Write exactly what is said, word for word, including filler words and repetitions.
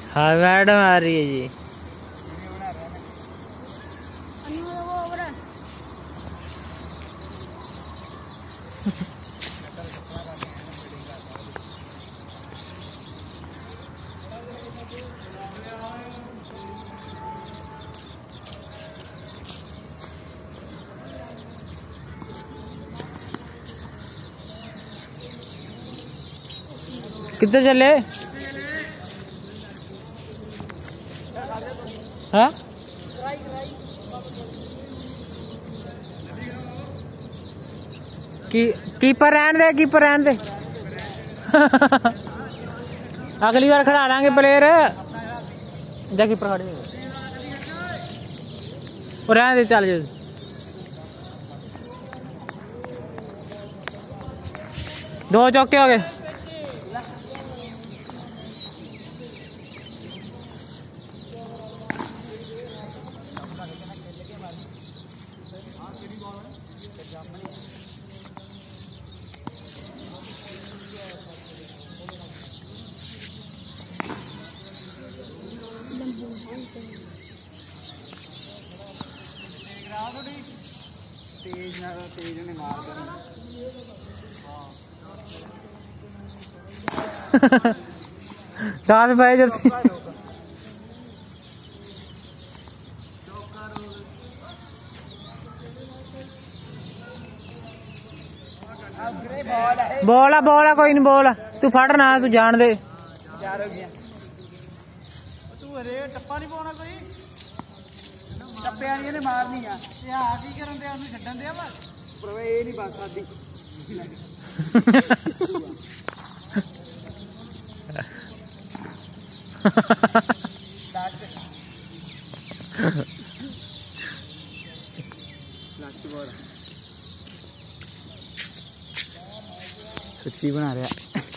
हाँ मैडम आ रही है जी। किधर चले? हाँ की कीपर रहन दे, कीपर रहन दे। अगली बार खड़ा लांगे प्लेयर। जा कीपर खड़े और रहन दे, चल जा। दो चौके हो गए। तेज ना तेज ने मार कर दांत भाई जब बोला बोला कोई नहीं बोला तू फड़ ना तू जान दे चार हो गया तू अरे टप्पा नहीं पाना कोई टप्पे वाली ने मारनी आ ये आ की करन दे ओनु छड्डन दे बस पर ये नहीं बात सादी लास्ट बॉल सच्ची बना रहा